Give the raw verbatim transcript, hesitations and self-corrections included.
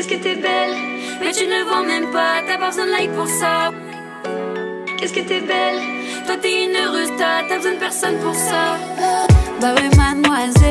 Qu'est-ce que t'es belle, mais tu ne le vois même pas, t'as pas besoin de like pour ça. Qu'est-ce que t'es belle, toi t'es une heureuse, t'as besoin de personne pour ça. Bah oui mademoiselle,